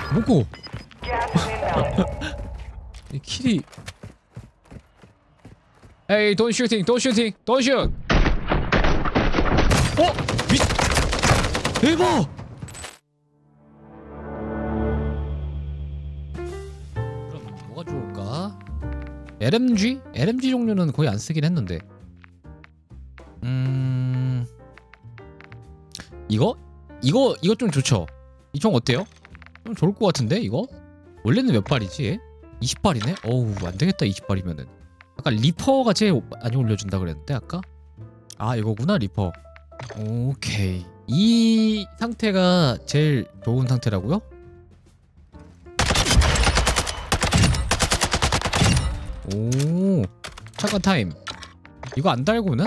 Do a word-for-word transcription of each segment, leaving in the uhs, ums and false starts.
뭐고? 이 킬이. Hey, don't shooting, don't shooting, don't shoot. 어? 미. 대박. 그럼 뭐가 좋을까? 엘엠지? 엘엠지 종류는 거의 안 쓰긴 했는데. 음. 이거? 이거 이거 좀 좋죠. 이 총 어때요? 좀 좋을 것 같은데 이거? 원래는 몇 발이지? 이십 발이네? 어우 안되겠다 이십 발이면은. 아까 리퍼가 제일 많이 올려준다 그랬는데 아까? 아 이거구나 리퍼. 오케이. 이 상태가 제일 좋은 상태라고요? 오 잠깐 타임. 이거 안 달고는?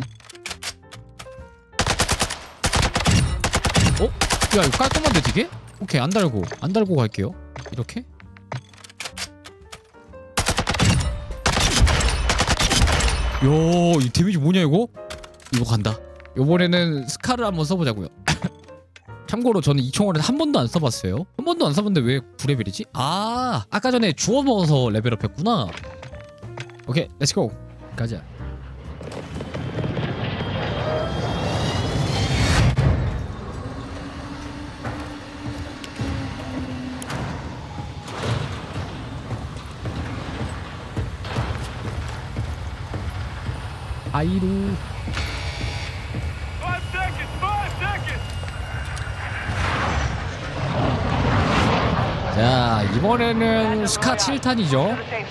어? 야 이거 깔끔한데 되게? 오케이 안 달고 안 달고 갈게요. 이렇게? 요, 이 데미지 뭐냐 이거? 이거 간다. 요번에는 스카를 한번 써보자고요. 참고로 저는 이 총알은 한 번도 안 써봤어요. 한 번도 안 써봤는데 왜 구 레벨이지? 아 아까 전에 주워 먹어서 레벨업 했구나. 오케이 렛츠고 가자. 아이루. 자 이번에는 스카 칠 탄이죠.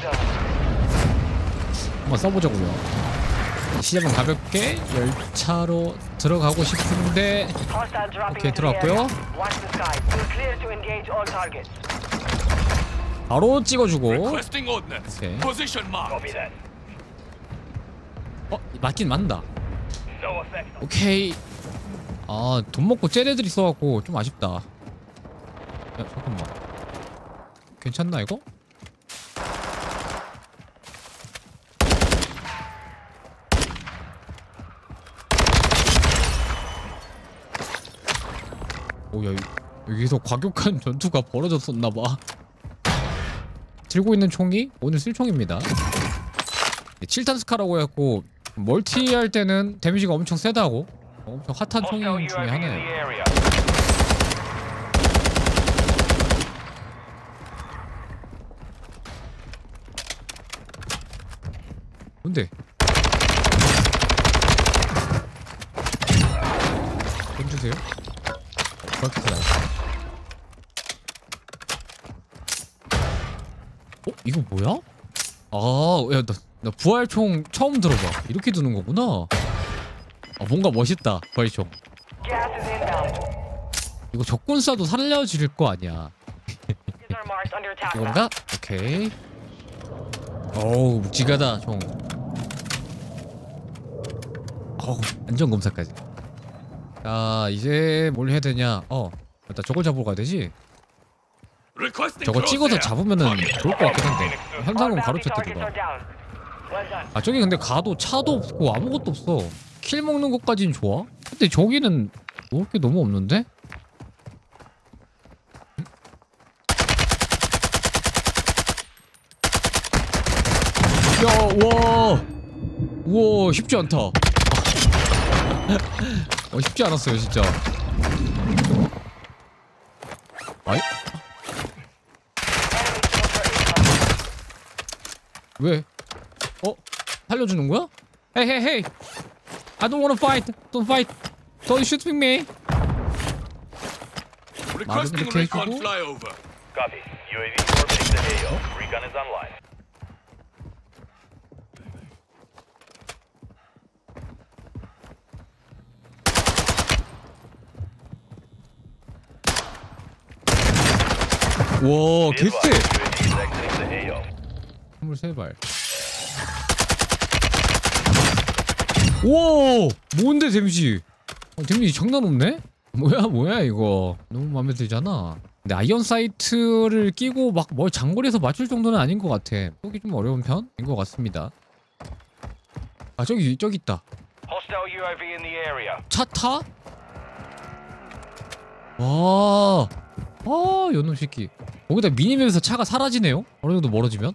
한번 써보자고요. 시작은 가볍게 열차로 들어가고 싶은데. 오케이 들어갔고요. 바로 찍어주고. 오케이. 어? 맞긴 맞는다. 오케이. 아 돈 먹고 쟤 애들이 있어갖고 좀 아쉽다. 야 잠깐만. 괜찮나 이거? 오야 여기서 과격한 전투가 벌어졌었나봐. 들고 있는 총이 오늘 쓸 총입니다. 칠 탄 스카라고 해갖고 멀티 할 때는 데미지가 엄청 세다고. 엄청 핫한 총이 중에 하나예요. 뭔데? 던주세요. 그렇구나. 어? 이거 뭐야? 아, 야, 나, 나 부활총 처음 들어봐. 이렇게 두는 거구나. 아, 뭔가 멋있다, 부활총. 이거 적군 쏴도 살려질 거 아니야. 이건가? 오케이. 어우, 묵직하다, 총. 어우, 안전검사까지. 자, 이제 뭘 해야 되냐. 어, 일단 저걸 잡으러 가야 되지? 저거 찍어서 잡으면은 좋을 것 같긴 한데. 현상은 가로챘다 누가. 아 저기 근데 가도 차도 없고 아무것도 없어. 킬 먹는 것까진 좋아? 근데 저기는 먹을 게 너무 없는데? 야, 와, 우와, 쉽지 않다. 어, 쉽지 않았어요, 진짜. 아이? 왜? 어? 살려주는 거야? Hey, hey, hey! I don't wanna fight! Don't fight! Don't shoot me! 말은 이렇게 해주고. 와, 개쎄! 스물세 발. 우와! 뭔데 데미지? 어, 데미지 장난 없네? 뭐야 뭐야 이거. 너무 마음에 들잖아. 근데 아이언 사이트를 끼고 막 뭘 장거리에서 맞출 정도는 아닌 것 같아. 쏘기 좀 어려운 편인 것 같습니다. 아 저기 저기 있다. 차 타? 와, 아, 요놈 새끼. 거기다 미니맵에서 차가 사라지네요? 어느 정도 멀어지면?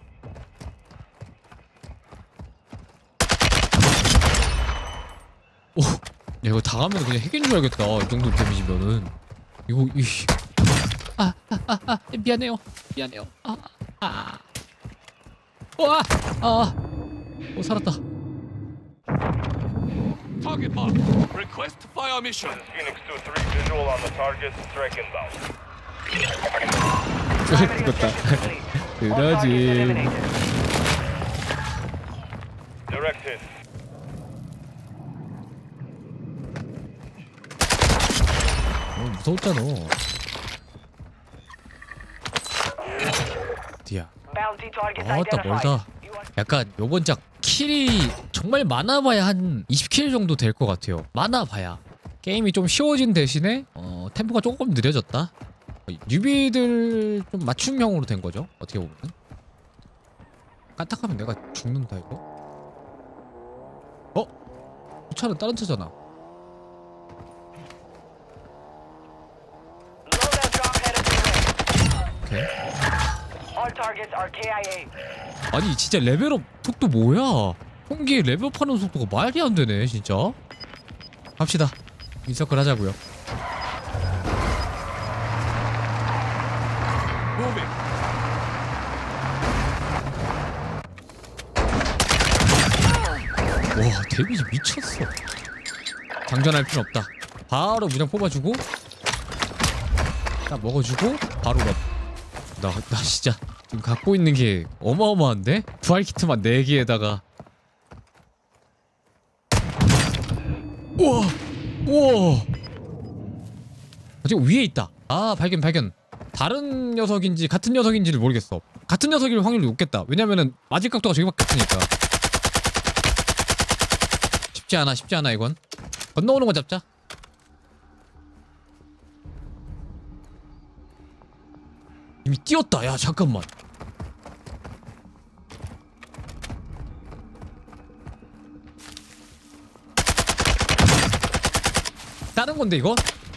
오, 야 이거 당하면 그냥 핵인 줄 알겠다. 이 정도 데미지면은. 이거 이. 아, 아, 아, 아, 미안해요. 미안해요. 아, 아. 와, 아, 오 살았다. Target mark. Request fire mission. Phoenix two three visual on the target. Strike inbound. 죽었다. 그러지. Direct hit. 어, 무서웠잖아. 디야. 아따 멀다. 약간 요번 작 킬이 정말 많아봐야 한 이십 킬 정도 될 것 같아요. 많아봐야. 게임이 좀 쉬워진 대신에 어, 템포가 조금 느려졌다. 뉴비들 좀 맞춤형으로 된 거죠. 어떻게 보면. 까딱하면 내가 죽는다 이거. 어? 이 차는 다른 차잖아. 오케이. 아니 진짜 레벨업 속도 뭐야? 총기에 레벨업하는 속도가 말이 안 되네 진짜. 갑시다. 인서클 하자고요. 와 데미지 미쳤어. 장전할 필요 없다. 바로 무장 뽑아주고 딱 먹어주고 바로 럽. 나, 나 진짜 지금 갖고 있는 게 어마어마한데? 부활 키트만 네 개에다가. 우와! 우와! 지금 위에 있다. 아 발견 발견. 다른 녀석인지 같은 녀석인지를 모르겠어. 같은 녀석일 확률이 높겠다. 왜냐면은 맞을 각도가 저기밖에 없으니까. 쉽지 않아 쉽지 않아 이건. 건너오는 거 잡자. 이미 뛰었다. 야 잠깐만. 다른 건데 이거?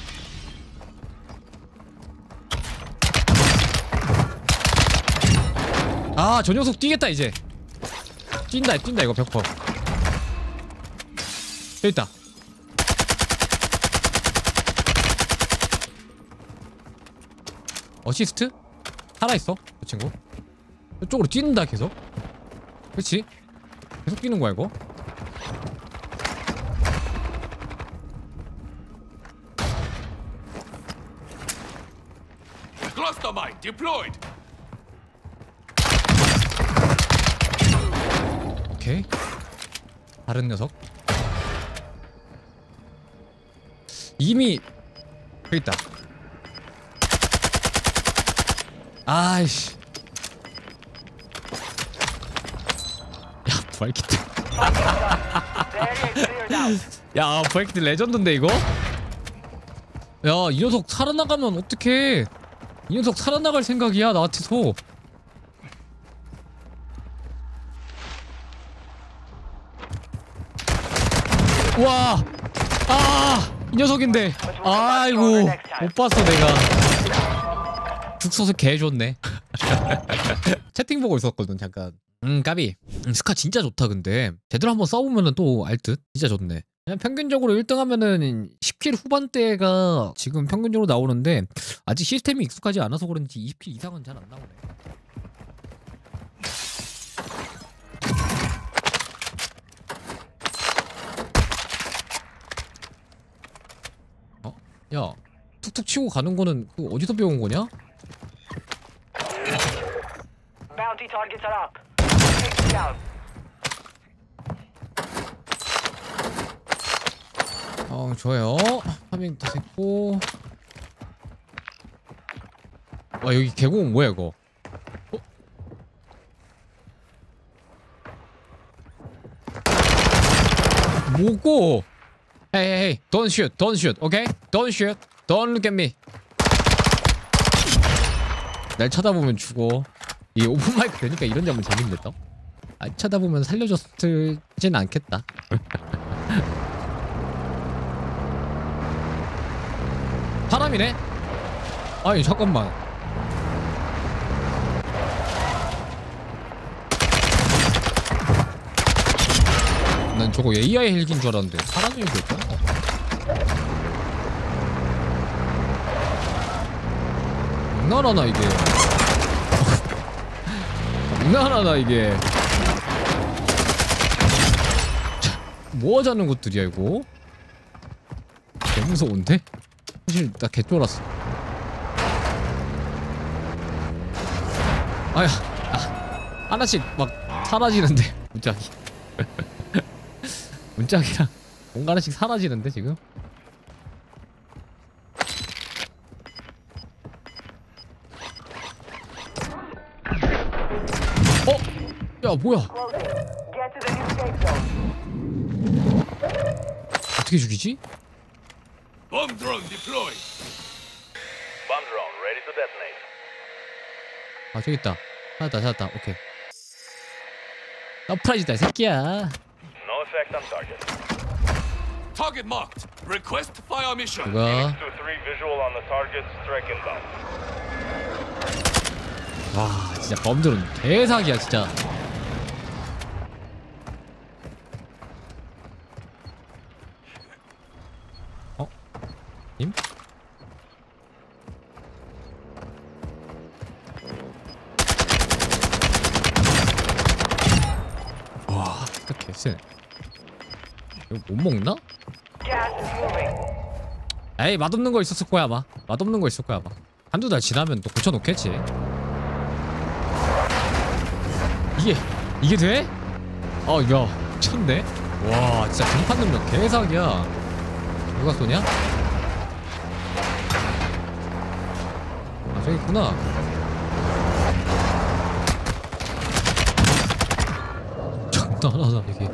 아 저 녀석 뛰겠다 이제. 뛴다 뛴다 이거 백 퍼센트. 여기 있다. 어시스트? 살아있어 그 친구. 이쪽으로 뛰는다 계속. 그치? 계속 뛰는 거야 이거. Cluster mine deployed. 오케이. 다른 녀석. 이미 여기 있다. 아이씨. 야 부활키트. 야 부활키트 레전드인데 이거? 야 이 녀석 살아나가면 어떡해. 이 녀석 살아나갈 생각이야 나한테서. 와! 아! 이 녀석인데. 아이고 못 봤어 내가. 죽서서 개 좋네. 채팅 보고 있었거든 잠깐. 음 까비. 음, 스카 진짜 좋다. 근데 제대로 한번 써보면은 또 알듯. 진짜 좋네. 그냥 평균적으로 일 등 하면은 십 킬 후반대가 지금 평균적으로 나오는데 아직 시스템이 익숙하지 않아서 그런지 이십 킬 이상은 잘 안 나오네. 어? 야 툭툭 치고 가는 거는 그 어디서 배운 거냐? Bounty targets are up. Take them down. 어 좋아요. 파밍 다 됐고. 와 여기 계곡은 뭐야 이거? 어? 뭐고? Hey hey hey, don't shoot, don't shoot, okay? Don't shoot, don't look at me. 날 쳐다보면 죽어. 이 오픈 마이크 되니까 이런 점은 재밌네 또. 아 쳐다보면 살려줬을진 않겠다. 사람이네? 아니 잠깐만. 난 저거 에이아이 헬기인 줄 알았는데 사람 헬기였잖아. 장난하나 이게. 장난하나 이게. 뭐 하자는 것들이야 이거? 개 무서운데? 사실 나 개 쫄았어. 아야, 아, 하나씩 막 사라지는데 문짝이. 문짝이랑 뭔가 하나씩 사라지는데 지금? 어? 야 뭐야? Get to the new safe zone. 어떻게 죽이지? Bomb drone deployed. Bomb drone ready to detonate. 아 저기 있다. 찾았다 찾았다. 오케이. 서프라이즈다 이 새끼야. No effect on target. Target marked. Request fire mission. 누가? Phoenix two three visual on the target. Strike inbound. 와 진짜 범들은 개사기야 진짜. 어? 님? 와 진짜 개쎄. 이거 못 먹나? Gas is moving. 에이 맛없는 거 있었을 거야 아마. 맛없는 거 있을 거야 아마. 한두 달 지나면 또 고쳐놓겠지. 이게 이게 돼? 어, 야 미쳤네. 와 진짜 등판 능력 개사기야. 누가 쏘냐? 아 저기 있구나. 장난하다 이게.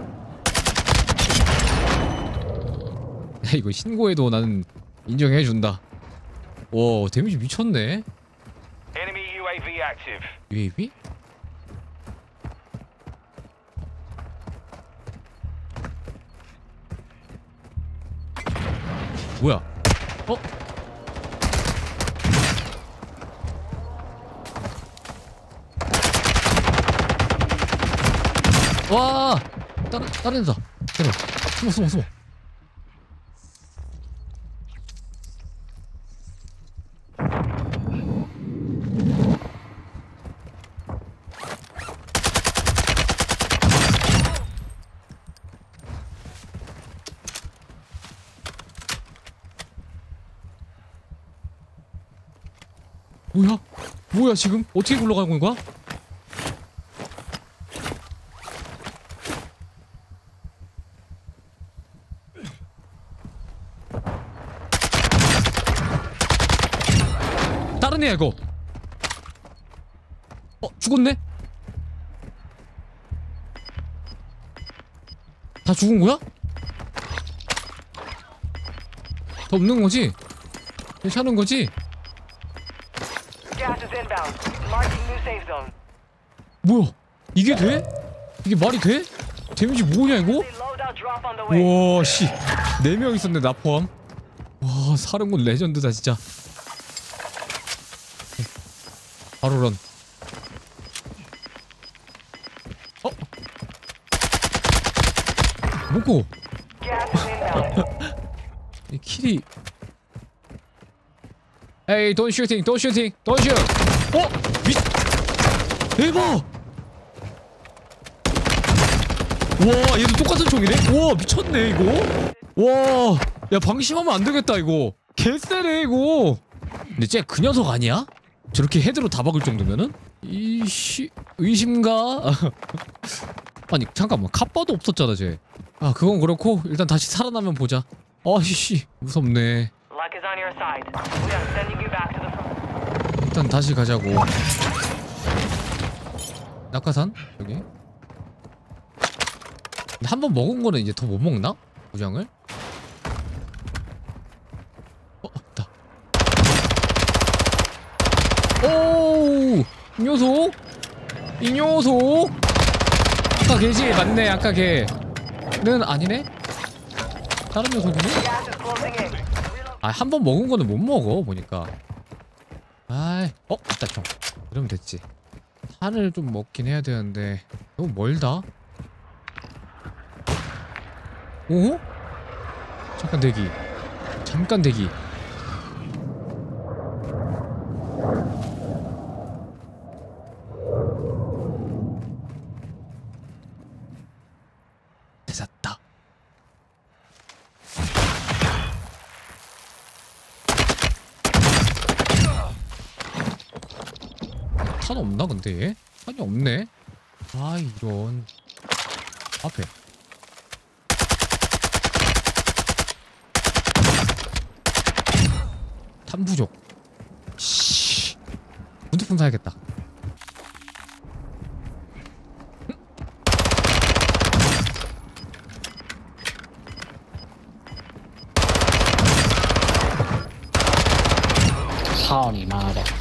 야 이거 신고해도 나는 인정해준다. 와 데미지 미쳤네. Enemy U A V active. 유에이비? 뭐야? 어? 와! 다른 다른 데다. 내려. 숨어 숨어 숨어. 뭐야? 뭐야 지금? 어떻게 굴러가는 거야? 다른 애야 이거. 어 죽었네? 다 죽은 거야? 더 없는 거지? 괜찮은 거지? Gas is inbound. Marking new safe zone. 뭐야? 이게 돼? 이게 말이 돼? 데미지 뭐냐 이거? The loadout drop on the way. 와 씨, 네 명 있었네 나 포함. 와 사령군 레전드다 진짜. 바로 런. 어? 뭐고? Gas is inbound. 이 킬이. 에이 don't shooting, don't shooting, don't shoot. 어? 미. 대박. 와 얘도 똑같은 총이네? 와 미쳤네 이거. 와 야 방심하면 안 되겠다 이거. 개쎄네 이거. 근데 쟤 그 녀석 아니야? 저렇게 헤드로 다 박을 정도면은? 이씨 의심가? 아니 잠깐만 카빠도 없었잖아 쟤. 아 그건 그렇고 일단 다시 살아나면 보자. 아이씨 무섭네. Luck is on your side. We are sending you back to the front. 일단 다시 가자고. 낙하산? 여기 한 번 먹은 거는 이제 더 못 먹나? 부장을? 어, 있다. 오우! 이 녀석! 이 녀석! 아까 걔지? 맞네, 아까 걔는 아니네? 다른 녀석이네? Gas is closing in. Reload. 아, 한 번 먹은 거는 못 먹어, 보니까. 아이, 어? 있다, 총. 이러면 됐지. 탄을 좀 먹긴 해야 되는데 너무 멀다? 오? 잠깐 대기. 잠깐 대기. 찾았다. 탄 없나 근데 얘? 탄이 없네. 아 이런. 앞에. 탄 부족. 씨. 문득풍 사야겠다. 操你妈的！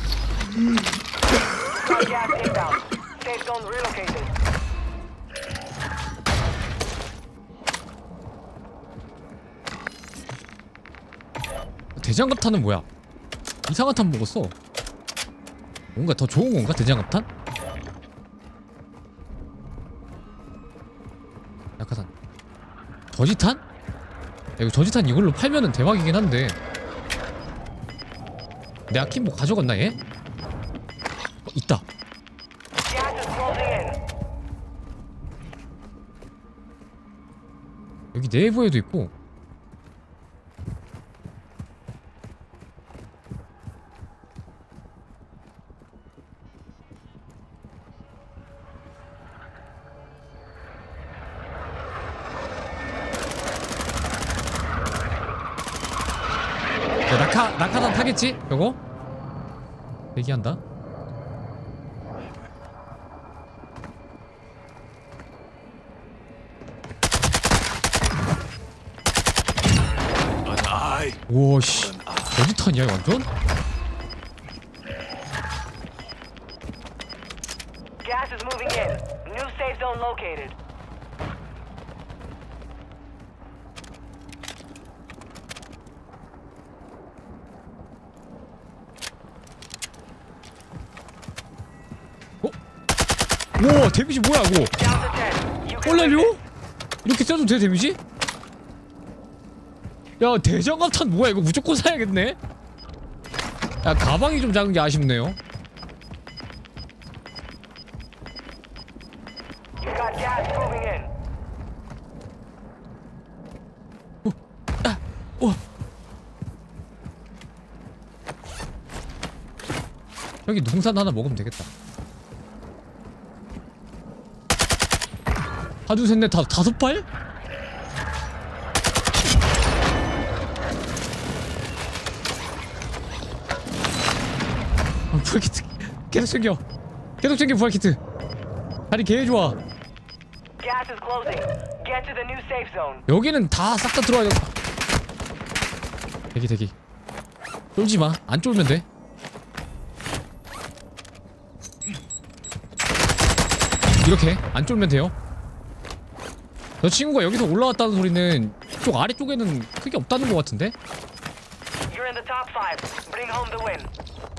Got gas inbound. Safe zone relocated. 대장갑 탄은 뭐야? 이상한 탄 먹었어. 뭔가 더 좋은 건가? 대장갑 탄? 약화탄. 저지탄? 야, 이거 저지탄 이걸로 팔면은 대박이긴 한데. 내 아키 뭐 가져갔나 얘? 어, 있다. Gas is closing in. 여기 내부에도 있고. 야, 낙하, 낙하산 타겠지? 저거? 대기한다. An eye. 우와 씨. 어디 탄이야 완전? Gas is moving in. New safe zone located. 우와 데미지 뭐야 이거? Down to ten. You can 꼴레리오? lift it. 이렇게 써도 돼 데미지? 야 대장갑탄 뭐야 이거 무조건 사야겠네? 야 가방이 좀 작은 게 아쉽네요. You got gas moving in. 우와. 여기 농산 하나 먹으면 되겠다. 하나 둘 셋 넷 다 다섯 발? 아, 부활키트 계속 챙겨. 계속 챙겨 부활키트. 다리 개 좋아. Gas is closing. Get to the new safe zone. 여기는 다 싹 다 들어와야 돼. 대기 대기. 쫄지 마. 안 쫄면 돼. 이렇게 안 쫄면 돼요. 저 친구가 여기서 올라왔다는 소리는 이쪽 아래쪽에는 크게 없다는 것 같은데? You're in the top five. Bring home the win.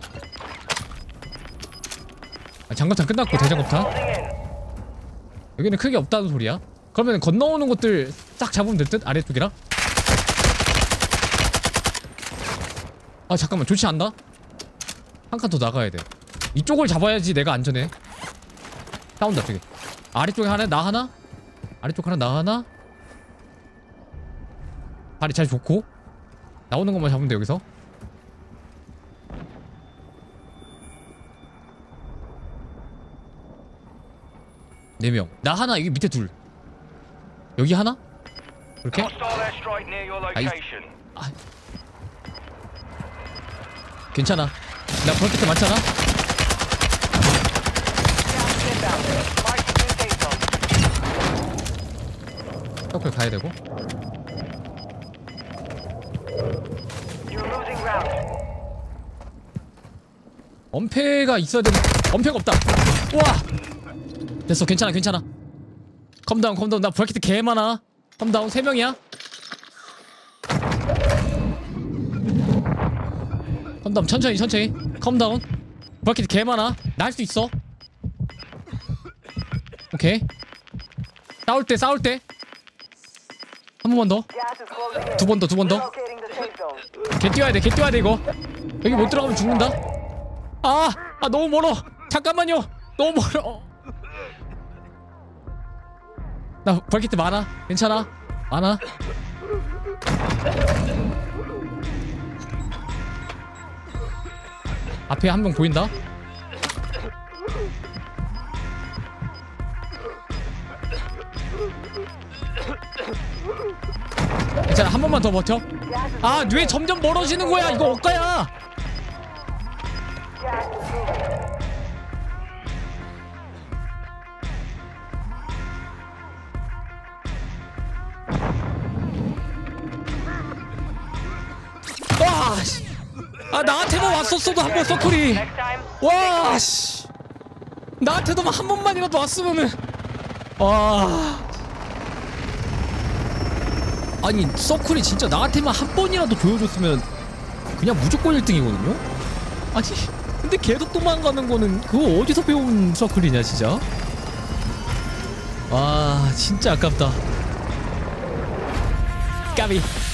아, 장갑탄 끝났고 대장갑탄. Closing in. 여기는 크게 없다는 소리야. 그러면 건너오는 것들 싹 잡으면 될 듯? 아래쪽이랑? 아 잠깐만 좋지 않나? 한 칸 더 나가야 돼. 이쪽을 잡아야지 내가 안전해. 싸운다 저기. 아래쪽에 하나 나 하나? 아래쪽 하나 나 하나? 발이 잘 좋고 나오는 것만 잡으면 돼 여기서. 네 명. 나 하나 여기 밑에 둘. 여기 하나? 그렇게? Hostile airstrike near your location. 아. 괜찮아. 나 벌크트 많잖아. Gas inbound. Mark the new safe zone. 서클 가야 되고. You're losing ground. 엄폐가 있어야 되는. 엄폐가 없다. 우와. 됐어. 괜찮아. 괜찮아. 컴다운 컴다운. 나 브라키트 개 많아. 컴다운 세 명이야. 컴다운 천천히 천천히. 컴다운. 브라키트 개 많아. 나 할 수 있어. 오케이. 싸울 때 싸울 때. 한 번만 더. Gas is closing in. 두 번 더, 두 번 더. Relocating the safe zone. 개 뛰어야 돼, 개 뛰어야 돼 이거. 여기 못 들어가면 죽는다. 아, 아 너무 멀어. 잠깐만요. 너무 멀어. 나 벌키트 많아. 괜찮아. 많아. 앞에 한 명 보인다. 괜찮아. 한 번만 더 버텨. 아, 뇌 점점 멀어지는 거야. 이거 억가야. Gas is moving. 와, 씨. 아, 나한테만 왔었어도 한 번 서클이. Next time, 와, 씨. 나한테도 한 번만이라도 왔으면은. 와. 아니, 서클이 진짜 나한테만 한 번이라도 보여줬으면 그냥 무조건 일 등이거든요? 아니, 근데 계속 도망가는 거는 그거 어디서 배운 서클이냐, 진짜? 와, 진짜 아깝다. 까비.